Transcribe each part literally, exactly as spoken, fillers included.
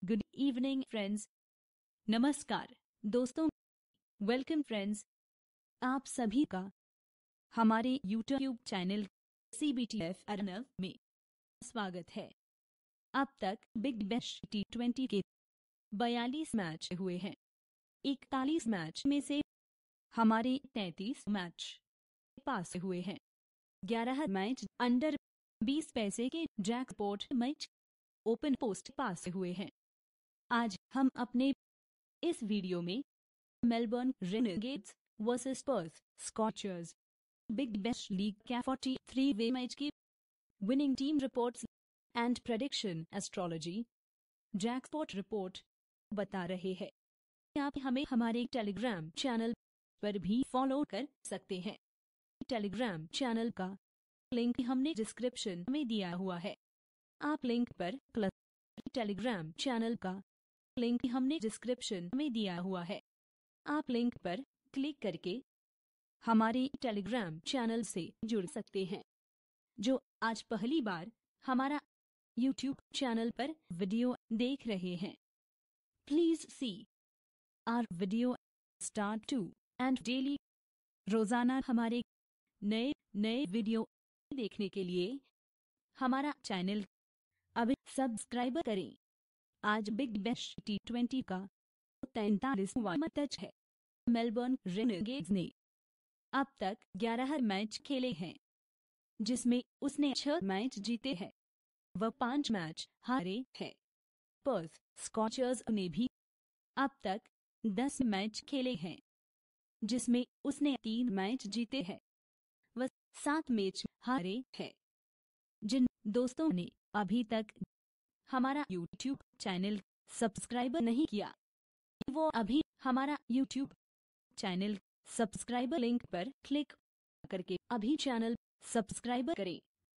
Good evening friends. नमस्कार दोस्तों। Welcome friends. आप सभी का हमारे YouTube channel C B T F Arnav में स्वागत है। अब तक बिग बैश टी ट्वेंटी के बयालीस मैच हुए हैं। इकतालीस मैच में से हमारे तैंतीस मैच पास हुए हैं। ग्यारह मैच अंडर बीस पैसे के jackpot match open post pass हुए हैं। आज हम अपने इस वीडियो में Melbourne Renegades versus Perth Scorchers Big Bash League का तैंतालीस वे मैच की winning team reports and prediction astrology jackpot report बता रहे हैं। आप हमें हमारे टेलीग्राम चैनल पर भी फॉलो कर सकते हैं। टेलीग्राम चैनल का लिंक हमने डिस्क्रिप्शन में दिया हुआ है। आप लिंक पर क्लिक टेलीग्राम चैनल का लिंक हमने डिस्क्रिप्शन में दिया हुआ है। आप लिंक पर क्लिक करके हमारे टेलीग्राम चैनल से जुड़ सकते हैं। जो आज पहली बार हमारा यूट्यूब चैनल पर वीडियो देख रहे हैं, please see our video start to end daily. रोजाना हमारे नए नए वीडियो देखने के लिए हमारा चैनल अभी सब्सक्राइब करें। आज बिग बैश टी ट्वेंटी का तैंतालीसवां मैच है। मेलबर्न रेनेगेड्स ने अब तक ग्यारह मैच खेले हैं, जिसमें उसने छह मैच जीते हैं। वह पांच मैच हारे हैं। पर्थ स्कॉचर्स ने भी अब तक दस मैच खेले हैं, जिसमें उसने तीन मैच जीते हैं। वह सात मैच हारे हैं। जिन दोस्तों ने अभी तक हमारा यूट्यूब चैनल सब्सक्राइब नहीं किया, वो अभी हमारा यूट्यूब चैनल सब्सक्राइबर लिंक पर क्लिक करके अभी चैनल सब्सक्राइब करें।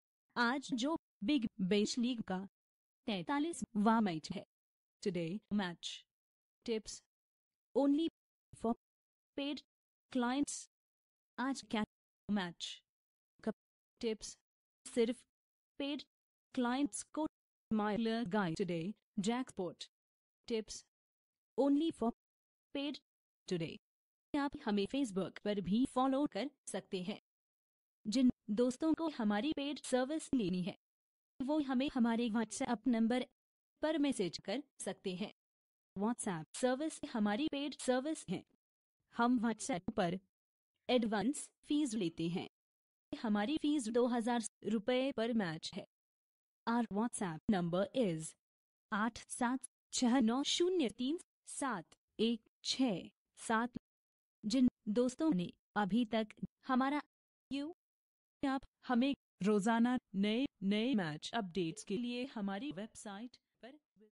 आज जो बिग बैश लीग का तैंतालीसवां मैच है, today match tips only for paid clients. आज क्या मैच का टिप्स सिर्फ पेड क्लाइंट्स को माइलर गाइड today jackpot tips only for paid today. आप हमें फेसबुक पर भी फॉलो कर सकते हैं। जिन दोस्तों को हमारी पेड सर्विस लेनी है, वो हमें हमारे व्हाट्सएप नंबर पर मैसेज कर सकते हैं। व्हाट्सएप सर्विस हमारी पेड सर्विस है। हम व्हाट्सएप पर एडवांस फीस लेते हैं। हमारी फीस दो हजार रुपये पर मैच है। आर व्हाट्सएप नंबर इज आठ सात छह नौ शून्य तीन सात एक छः सात। जिन दोस्तों ने अभी तक हमारा यू आप हमें रोजाना नए नए मैच अपडेट्स के लिए हमारी वेबसाइट